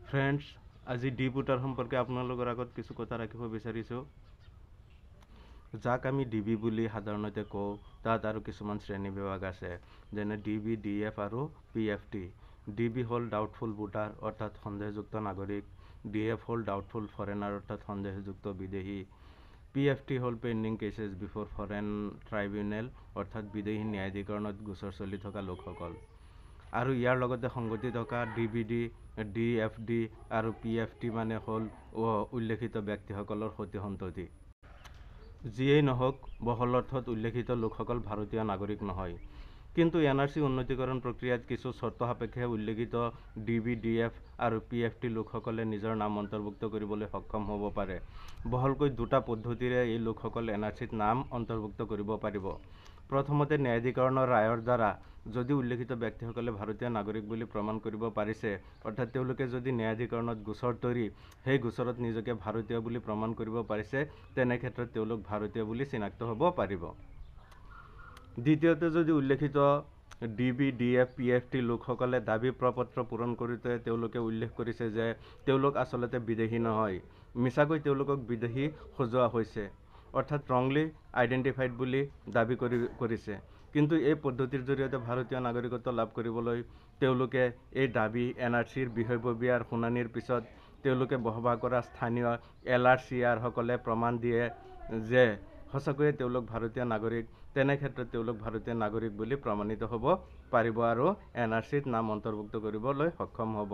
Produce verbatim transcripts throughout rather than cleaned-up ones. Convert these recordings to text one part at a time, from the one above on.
Friends, আজি D voter সম্পৰ্কে আপোনালোকৰ আগত কিছু কথা ৰাখিব বিচাৰিছোঁ। যাক আমি ডি বি বুলি সাধাৰণতে কওঁ, তাত আৰু কিছুমান শ্ৰেণী বিভাগ আছে, যেনে ডি বি, ডি এফ আৰু P F T. D B হ'ল ডাউটফুল ভোটাৰ অৰ্থাৎ সন্দেহযুক্ত নাগৰিক, ডি এফ হ'ল ডাউটফুল ফৰেনাৰ অৰ্থাৎ সন্দেহযুক্ত বিদেশী, পি এফ টি হ'ল pending cases before foreign tribunal অৰ্থাৎ বিদেশী ন্যায়াধিকৰণত গোচৰ চলি থকা লোকসকল। আৰু ইয়াৰ লগতে সংগতি থকা D B D, D F D আৰু পি এফ টি মানে হ'ল উল্লেখিত ব্যক্তিসকলৰ সতি সন্ততি। যিয়েই নহওক, বহল অৰ্থত উল্লেখিত লোকসকল ভাৰতীয় নাগৰিক নহয়। কিন্তু এন আৰ চি উন্নীতকৰণ প্ৰক্ৰিয়াত কিছু চৰ্ত সাপেক্ষে উল্লেখিত ডি বি, ডি এফ আৰু পি এফ টি লোকসকলে নিজৰ নাম অন্তৰ্ভুক্ত কৰিবলৈ সক্ষম হ'ব পাৰে। বহলকৈ দুটা পদ্ধতিৰে এই লোকসকল এন আৰ চিত নাম অন্তৰ্ভুক্ত কৰিব পাৰিব। প্ৰথমতে, ন্যায়াধিকৰণৰ ৰায়ৰ দ্বাৰা যদি উল্লেখিত ব্যক্তিসকলে ভাৰতীয় নাগৰিক বুলি প্ৰমাণ কৰিব পাৰিছে, অৰ্থাৎ তেওঁলোকে যদি ন্যায়াধিকৰণত গোচৰ তৰি সেই গোচৰত নিজকে ভাৰতীয় বুলি প্ৰমাণ কৰিব পাৰিছে, তেনে ক্ষেত্ৰত তেওঁলোক ভাৰতীয় বুলি চিনাক্ত হ'ব পাৰিব। দ্বিতীয়তে, যদি উল্লেখিত D B, D F, P F T লোকসকলে দাবী প্ৰপত্ৰ পূৰণ কৰোঁতে তেওঁলোকে উল্লেখ কৰিছে যে তেওঁলোক আচলতে বিদেশী নহয়, মিছাকৈ তেওঁলোকক বিদেশী সজোৱা হৈছে, অৰ্থাৎ ৰংলি আইডেণ্টিফাইড বুলি দাবী কৰি কৰিছে। কিন্তু এই পদ্ধতিৰ জৰিয়তে ভাৰতীয় নাগৰিকত্ব লাভ কৰিবলৈ তেওঁলোকে এই দাবী এন আৰ চিৰ বিষয়ববীয়াৰ শুনানিৰ পিছত তেওঁলোকে বসবাস কৰা স্থানীয় এল আৰ চি আৰসকলে প্ৰমাণ দিয়ে যে সঁচাকৈয়ে তেওঁলোক ভাৰতীয় নাগৰিক, তেনে ক্ষেত্ৰত তেওঁলোক ভাৰতীয় নাগৰিক বুলি প্ৰমাণিত হ'ব পাৰিব আৰু এন আৰ চিত নাম অন্তৰ্ভুক্ত কৰিবলৈ সক্ষম হ'ব।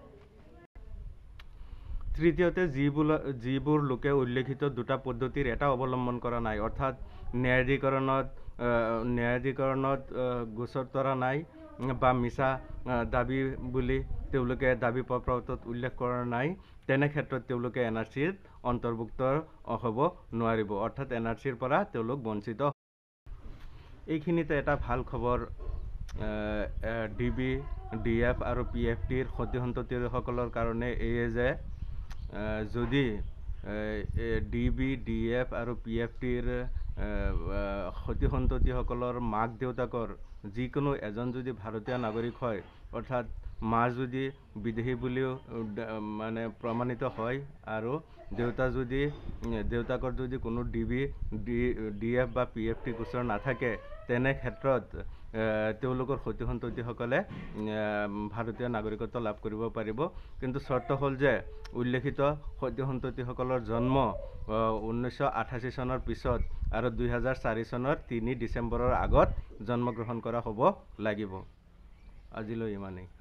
তৃতীয়তে, যিবোৰ যিবোৰ লোকে উল্লেখিত দুটা পদ্ধতিৰ এটা অৱলম্বন কৰা নাই, অৰ্থাৎ ন্যায়াধিকৰণত ন্যায়াধিকৰণত গোচৰ তৰা নাই বা মিছা দাবী বুলি তেওঁলোকে দাবী পত্ৰটোত উল্লেখ কৰা নাই, তেনে ক্ষেত্ৰত তেওঁলোকে এন আৰ চিত অন্তৰ্ভুক্ত হ'ব নোৱাৰিব, অৰ্থাৎ এন আৰ চিৰ পৰা তেওঁলোক বঞ্চিত। এইখিনিতে এটা ভাল খবৰ, ডি বি, ডি এফ আৰু পি এফ টিৰ সতি সন্ততিসকলৰ কাৰণে এয়ে যে যদি ডি বি, ডি এফ আৰু পি এফ টিৰ সতি সন্ততিসকলৰ মাক দেউতাকৰ যিকোনো এজন যদি ভাৰতীয় নাগৰিক হয়, অৰ্থাৎ মা যদি বিদেশী বুলিও মানে প্ৰমাণিত হয় আৰু দেউতা যদি দেউতাকৰ যদি কোনো ডি বি, ডি এফ বা পি এফ টি গোচৰ নাথাকে, তেনে ক্ষেত্ৰত তেওঁলোকৰ সতি সন্ততিসকলে ভাৰতীয় নাগৰিকত্ব লাভ কৰিব পাৰিব। কিন্তু চৰ্ত হ'ল যে উল্লেখিত সতি সন্ততিসকলৰ জন্ম ঊনৈছশ আঠাশী চনৰ পিছত আৰু দুই হাজাৰ চাৰি চনৰ তিনি ডিচেম্বৰৰ আগত জন্মগ্ৰহণ কৰা হ'ব লাগিব। আজিলৈ ইমানেই।